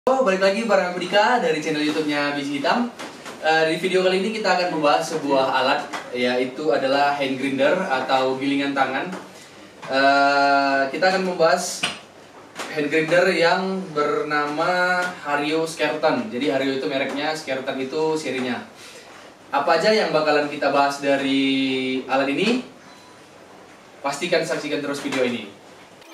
Balik lagi bareng aku Dika dari channel YouTube-nya Biji Hitam. Di video kali ini kita akan membahas sebuah alat, yaitu adalah hand grinder atau gilingan tangan. Kita akan membahas hand grinder yang bernama Hario Skerton. Jadi Hario itu mereknya, Skerton itu serinya. Apa aja yang bakalan kita bahas dari alat ini? Pastikan saksikan terus video ini.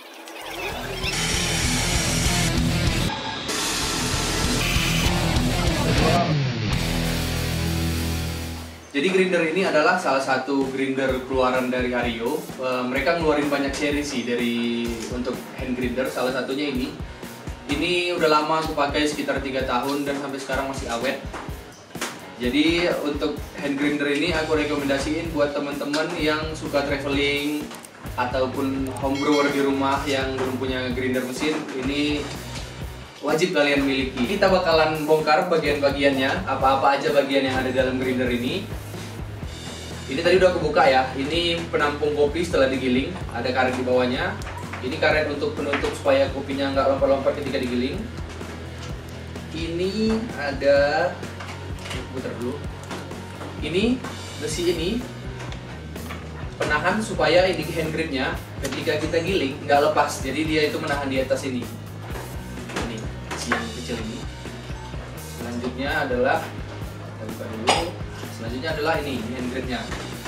Jadi grinder ini adalah salah satu grinder keluaran dari Hario. Mereka ngeluarin banyak seri sih untuk hand grinder. Salah satunya ini. Ini udah lama aku pakai sekitar 3 tahun dan sampai sekarang masih awet. Jadi untuk hand grinder ini aku rekomendasiin buat teman-teman yang suka traveling ataupun homebrewer di rumah yang belum punya grinder mesin. Ini wajib kalian miliki. Kita bakalan bongkar bagian-bagiannya, apa-apa aja bagian yang ada dalam grinder ini. Ini tadi udah aku buka ya. Ini penampung kopi setelah digiling, ada karet di bawahnya. Ini karet untuk penutup supaya kopinya nggak lompat-lompat ketika digiling. Ini ada, putar dulu. Ini besi ini penahan supaya ini hand gripnya ketika kita giling nggak lepas. Jadi dia itu menahan di atas ini. Ini besi yang kecil ini. Selanjutnya adalah, kita buka dulu. Selanjutnya adalah ini hand gripnya.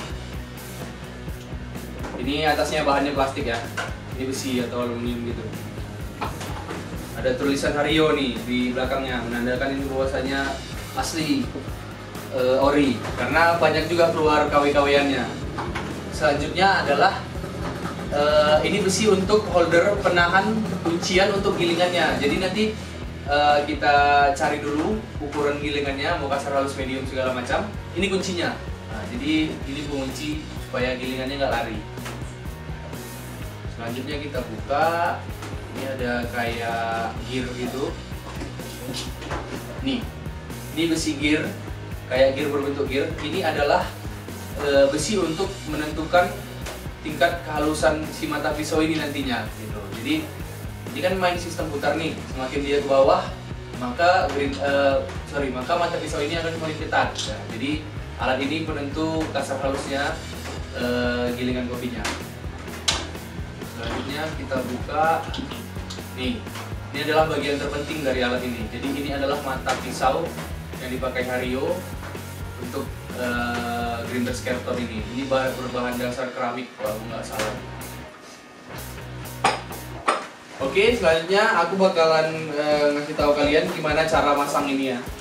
Ini atasnya bahannya plastik ya. Ini besi atau aluminium gitu. Ada tulisan Hario nih di belakangnya, menandakan ini bahwasanya asli ori. Karena banyak juga keluar KW-KW-annya. Selanjutnya adalah ini besi untuk holder penahan kuncian untuk gilingannya. Jadi nanti kita cari dulu ukuran gilingannya, mau kasar, halus, medium, segala macam. Ini kuncinya. Nah, jadi ini pengunci supaya gilingannya nggak lari. Selanjutnya kita buka. Ini ada kayak gear gitu. Nih, ini besi gear, kayak gear berbentuk gear. Ini adalah besi untuk menentukan tingkat kehalusan si mata pisau ini nantinya. Gitu. Jadi ini kan main sistem putar nih, semakin dia ke bawah maka mata pisau ini akan semakin ketat. Nah, jadi alat ini penentu kasar halusnya gilingan kopinya. Selanjutnya kita buka. Nih, ini adalah bagian terpenting dari alat ini. Jadi ini adalah mata pisau yang dipakai Hario untuk grinder Skerton ini. Ini berbahan dasar keramik kalau nggak salah. Oke, selanjutnya aku bakalan ngasih tahu kalian gimana cara masang ini ya.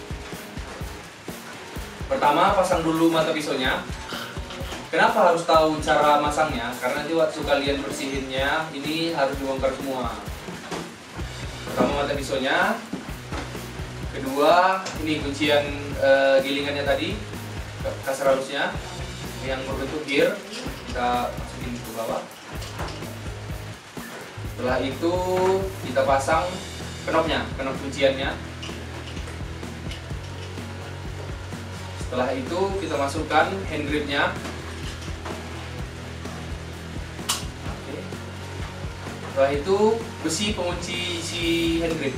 Pertama, pasang dulu mata pisaunya. Kenapa harus tahu cara masangnya? Karena nanti waktu kalian bersihinnya, ini harus dibongkar semua. Pertama mata pisaunya. Kedua, ini kuncian gilingannya tadi, kasar halusnya, yang berbentuk gear. Kita masukin ke bawah. Setelah itu kita pasang knopnya, knop kunciannya. Setelah itu kita masukkan hand gripnya. Oke. Setelah itu besi pengunci si hand grip.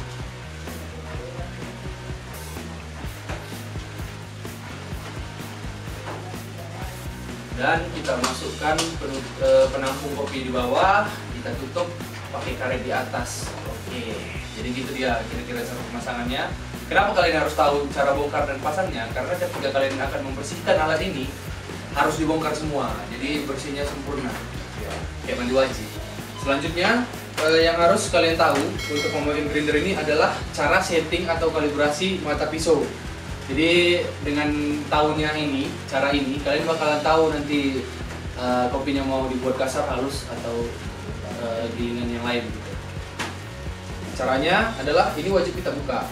Dan kita masukkan penampung kopi di bawah, kita tutup pakai karet di atas. Oke, jadi gitu dia kira-kira cara pemasangannya. Kenapa kalian harus tahu cara bongkar dan pasangnya? Karena ketika kalian akan membersihkan alat ini harus dibongkar semua, jadi bersihnya sempurna, ya, kayak mandi wajib. Selanjutnya yang harus kalian tahu untuk memakai grinder ini adalah cara setting atau kalibrasi mata pisau. Jadi dengan tahunya ini, cara ini, kalian bakalan tahu nanti kopinya mau dibuat kasar, halus, atau gilingan yang lain gitu. Caranya adalah ini wajib kita buka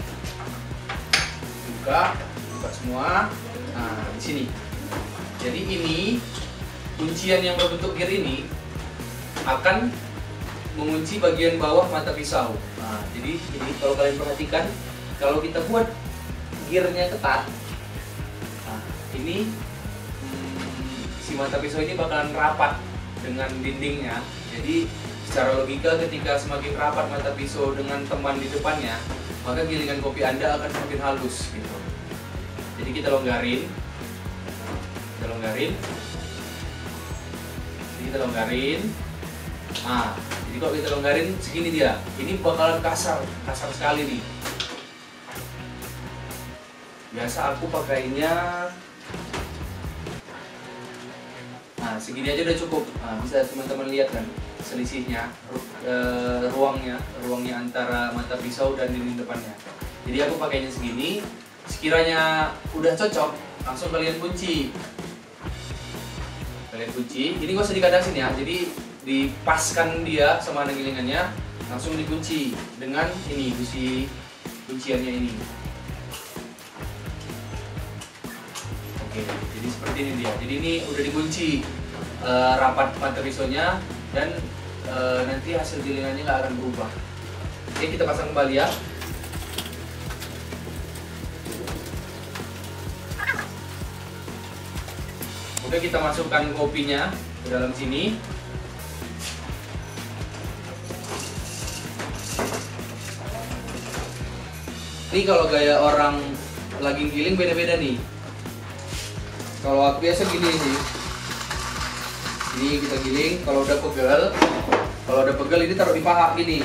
semua. Nah, di sini. Jadi ini kuncian yang berbentuk gear ini akan mengunci bagian bawah mata pisau. Nah, jadi ini kalau kalian perhatikan, kalau kita buat gearnya ketat, nah, ini si mata pisau ini bakalan rapat dengan dindingnya. Jadi secara logika ketika semakin rapat mata pisau dengan teman di depannya, maka gilingan kopi Anda akan semakin halus gitu. Jadi kita longgarin. Nah, jadi kalau kita longgarin segini dia. Ini bakalan kasar sekali nih. Biasa aku pakainya, nah segini aja udah cukup. Nah, bisa teman-teman lihat kan selisihnya, ruangnya antara mata pisau dan dinding depannya. Jadi aku pakainya segini. Sekiranya udah cocok, langsung kalian kunci. Ini nggak usah dikadasin ya. Jadi dipaskan dia sama gilingannya, langsung dikunci dengan ini busi kunciannya ini. Oke, jadi seperti ini dia. Jadi ini udah dikunci rapat mata pisaunya dan nanti hasil gilingannya nggak akan berubah. Oke, kita pasang kembali ya. Oke, kita masukkan kopinya ke dalam sini. Ini kalau gaya orang lagi giling beda-beda nih. Kalau aku biasa gini sih. Ini kita giling, kalau udah pegel ini taruh di paha gini.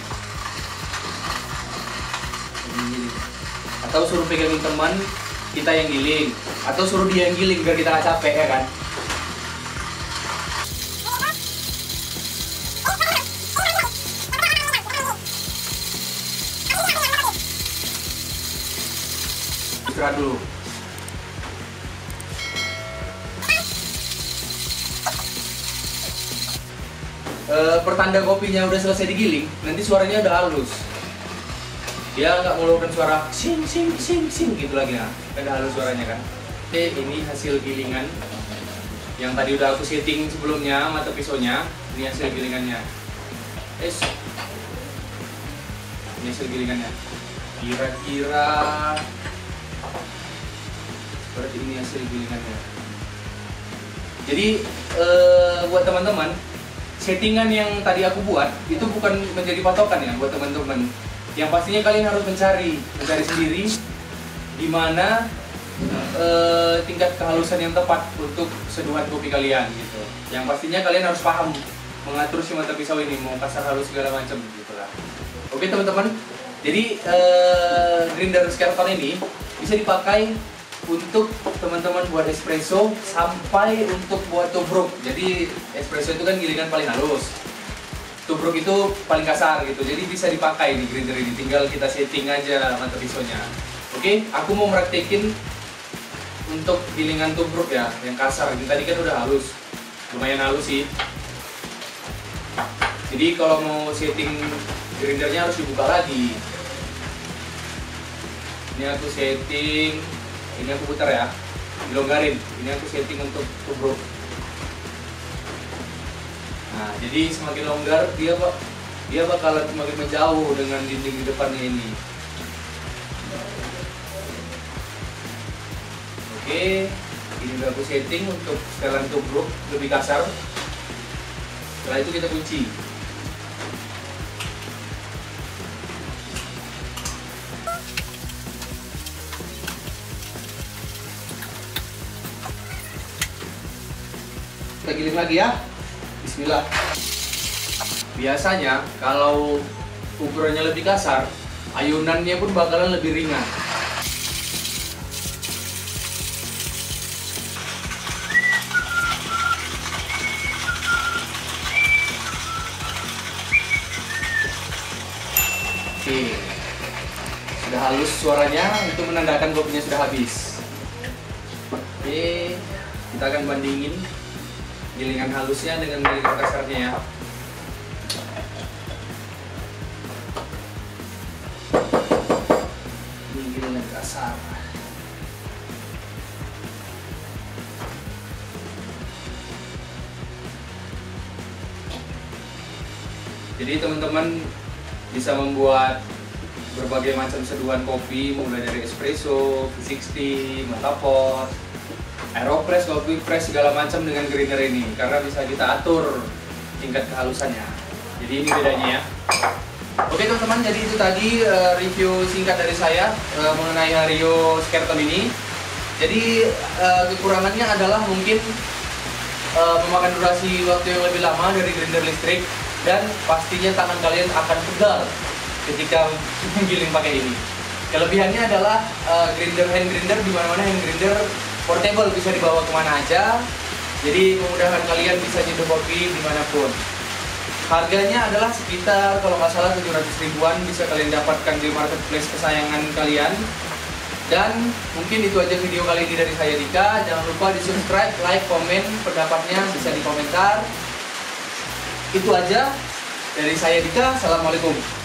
Atau suruh pegangin teman, kita yang giling, atau suruh dia yang giling biar kita nggak capek ya kan. Istirahat dulu. Pertanda kopinya udah selesai digiling, nanti suaranya udah halus. Dia nggak mengeluarkan suara sing gitu lagi, nah udah halus suaranya kan. Oke, ini hasil gilingan yang tadi udah aku setting sebelumnya mata pisaunya. Ini hasil gilingannya. Ini hasil gilingannya. Kira-kira seperti ini hasil gilingannya. Jadi buat teman-teman, settingan yang tadi aku buat itu bukan menjadi patokan ya buat teman-teman. Yang pastinya kalian harus mencari sendiri di mana tingkat kehalusan yang tepat untuk seduhan kopi kalian gitu. Yang pastinya kalian harus paham mengatur si mata pisau ini, mau kasar halus segala macam gitu lah. Oke teman-teman, jadi grinder Skerton ini bisa dipakai untuk teman-teman buat espresso sampai untuk buat tubruk. Jadi espresso itu kan gilingan paling halus, tubruk itu paling kasar gitu. Jadi bisa dipakai di grinder ini, tinggal kita setting aja mata pisaunya. Oke, aku mau meraktekin untuk gilingan tubruk ya, yang kasar. Ini tadi kan udah halus, lumayan halus sih. Jadi kalau mau setting grindernya harus dibuka lagi. Ini aku setting, ini aku putar ya, dilonggarin. Ini aku setting untuk tubruk. Nah, jadi semakin longgar dia bakalan semakin menjauh dengan dinding di depannya ini. Oke, ini udah aku setting untuk setelan tubruk lebih kasar. Setelah itu kita kunci. Kita giling lagi ya. Bismillah. Biasanya kalau ukurannya lebih kasar, ayunannya pun bakalan lebih ringan. Oke, sudah halus suaranya, itu menandakan kopinya sudah habis. Oke, kita akan bandingin gilingan halusnya dengan gilingan kasarnya ya. Ini gilingan kasar. Jadi teman-teman bisa membuat berbagai macam seduhan kopi, mulai dari espresso, V60, Matapot, Aeropress, Coffee Press, segala macam dengan grinder ini, karena bisa kita atur tingkat kehalusannya. Jadi ini bedanya ya. Oke teman-teman, jadi itu tadi review singkat dari saya mengenai Hario Skerton ini. Jadi kekurangannya adalah mungkin memakan durasi waktu yang lebih lama dari grinder listrik, dan pastinya tangan kalian akan pegal ketika menggiling pakai ini. Kelebihannya adalah hand grinder di mana-mana, hand grinder portable, bisa dibawa kemana aja. Jadi memudahkan kalian bisa nyeduh kopi dimanapun. Harganya adalah sekitar kalau nggak salah 700 ribuan, bisa kalian dapatkan di marketplace kesayangan kalian. Dan mungkin itu aja video kali ini dari saya Dika. Jangan lupa di subscribe, like, komen, pendapatnya bisa di komentar. Itu aja dari saya Dika. Assalamualaikum.